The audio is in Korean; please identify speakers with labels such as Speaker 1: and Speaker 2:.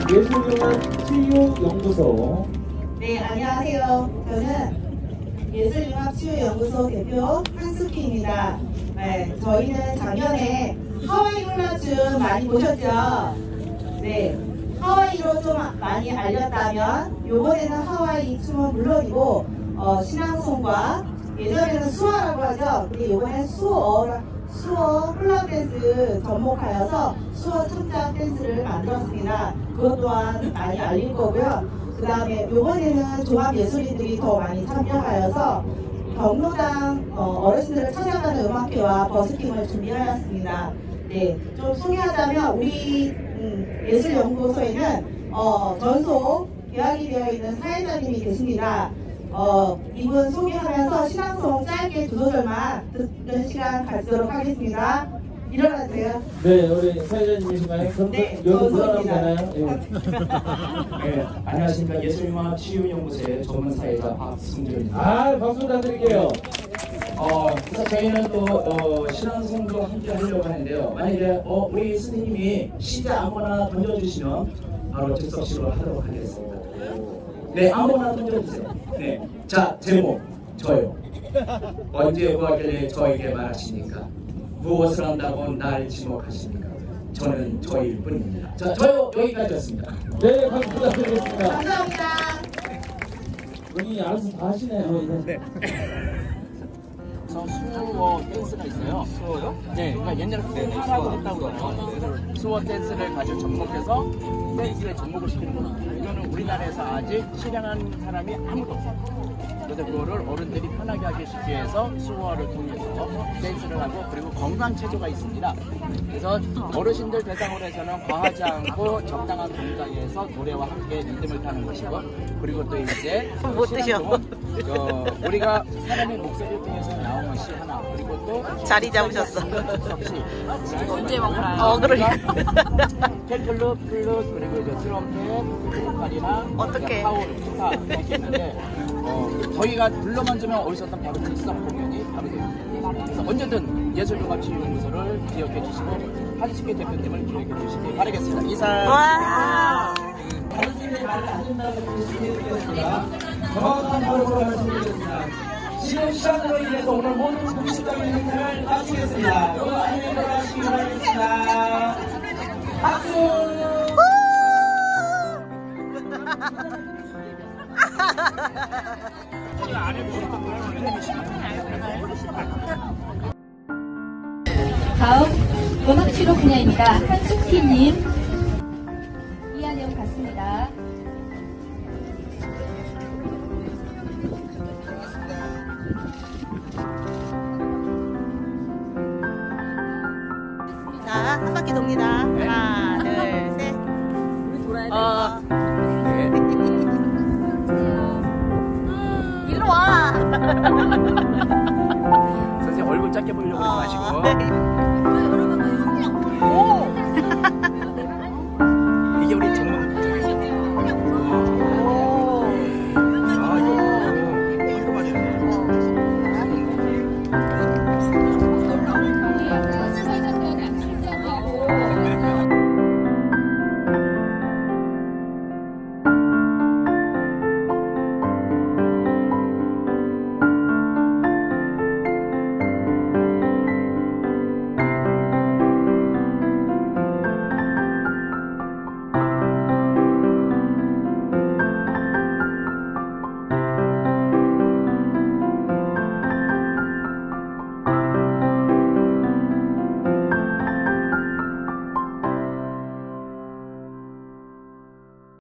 Speaker 1: 예술융합치유연구소.
Speaker 2: 네, 안녕하세요. 저는 예술융합치유연구소 대표 한숙희입니다. 네, 저희는 작년에 하와이 훌라춤 많이 보셨죠? 네, 하와이로 좀 많이 알렸다면 요번에는 하와이 춤은 물론이고 신앙송과 예전에는 수어라고 하죠. 근데 요번엔 수어 훌라댄스 접목하여서 수어 창작 댄스를 만들었습니다. 그것 또한 많이 알릴 거고요. 그 다음에 요번에는 종합예술인들이 더 많이 참여하여서 경로당 어르신들을 찾아가는 음악회와 버스킹을 준비하였습니다. 네, 좀 소개하자면 우리 예술연구소에는 전속 계약이 되어 있는 사회자님이 계십니다. 이분 소개하면서 신앙송 짧게 두 소절만 듣는 시간 갖도록 하겠습니다. 일어나세요.
Speaker 1: 네, 우리 사회자님이신가요? 그럼
Speaker 2: 네,
Speaker 1: 여기
Speaker 2: 전소입니다.
Speaker 1: 들어가면 되나요?
Speaker 3: 네, 안녕하십니까. 예술융합치유연구소의 전문 사회자 박승준입니다.
Speaker 1: 아, 박수 부탁드릴게요.
Speaker 3: 그래서 저희는 또 신앙송도 함께 하려고 하는데요. 만약에 우리 선생님이 시제 아무거나 던져주시면 바로 즉석시로 하도록 하겠습니다. 네, 아무거나 던져주세요. 네, 자, 제목 저요. 언제 구하길래 저에게 말하십니까? 무엇을 한다고 날 지목하십니까? 저는 저일 뿐입니다. 자, 저요 여기까지였습니다.
Speaker 1: 네, 박수 부탁드리겠습니다.
Speaker 2: 감사합니다.
Speaker 1: 본인이 알아서 다 하시네요. 이제.
Speaker 4: 수어 댄스가 있어요. 수어요? 네, 그러니까 옛날에 수어라고 했다고 그러죠. 수어 댄스를 가지고 접목해서 댄스에 접목을 시키는 겁니다. 이거는 우리나라에서 아직 실행한 사람이 아무도 없어요. 그래서 그거를 어른들이 편하게 하기 위해서 수어를 통해서 댄스를 하고, 그리고 건강체조가 있습니다. 그래서 어르신들 대상으로 해서는 과하지 않고 적당한 동작에서 노래와 함께 리듬을 타는 것이고, 그리고 또 이제
Speaker 5: 못 드셔.
Speaker 4: 우리가 사람의 목소리를 통해서 나오는 시 하나, 그리고 또
Speaker 5: 자리 잡으셨어.
Speaker 4: 언제 먹나요?
Speaker 5: 그러니까.
Speaker 4: 캔플룻, 플룻, 그리고 이제 트럼펫, 보컬이나
Speaker 5: 어떡해.
Speaker 4: 파울, 기타 이렇게 있는데 저희가 불러만 주면 어디서든 바로 즉석 공연이 바로 됩니다. 그래서 언제든 예술융합치유연구소를 기억해 주시고 한식회 대표님을 기억해 주시기 바라겠습니다. 이상.
Speaker 5: 와.
Speaker 3: 다른 선생님이 말을 안 된다고 말씀드리겠습니다. 정확한 발음으로 말씀드리겠습니다. 지금 시간으로 인해서 오늘 모든 공식적인 행사를 마치겠습니다. 여러분 안녕히 들어가시기 바라겠습니다. 박수!
Speaker 6: 다음 음악치료 분야입니다. 한숙희님 이한영 같습니다.
Speaker 5: 자, 한 바퀴 돕니다. 하나, 둘, 셋. 우리 돌아야 돼. 일로 와.
Speaker 4: 선생님 얼굴 작게 보려고 하지 마시고.
Speaker 5: 여러분.